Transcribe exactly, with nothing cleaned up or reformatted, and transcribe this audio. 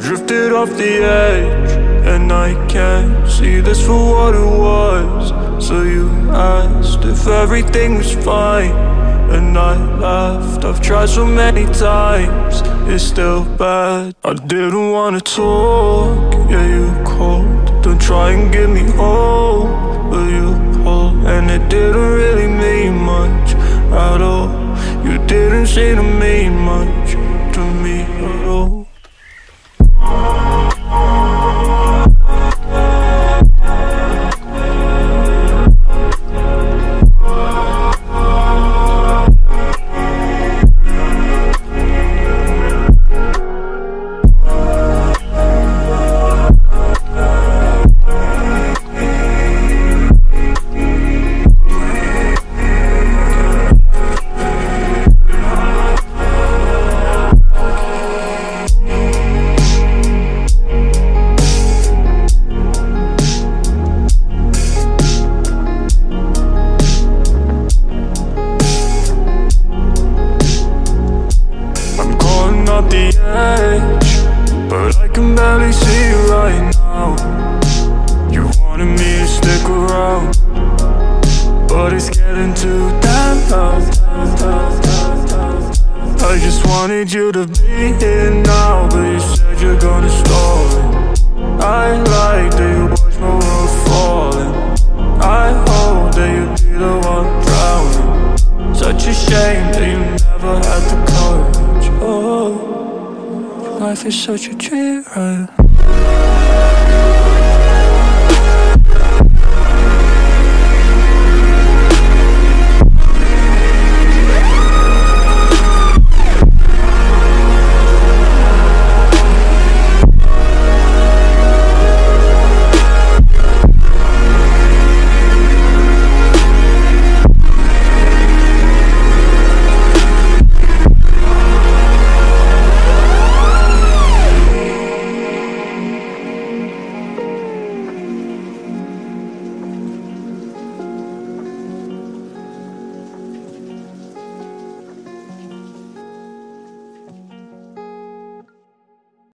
drifted off the edge, and I can't see this for what it was. So you asked if everything was fine, and I laughed. I've tried so many times, it's still bad. I didn't wanna talk, yeah you called. Don't try and give me hope, but you pulled. And it didn't really mean much at all. You didn't seem to mean much to me at all. The edge, but I can barely see you right now. You wanted me to stick around, but it's getting too damn loud. I just wanted you to be here now, but you said you're gonna stall it. I like that you watch my world falling. I hope that you'd be the one drowning. Such a shame that you never had the courage. Oh, life is such a treat, right?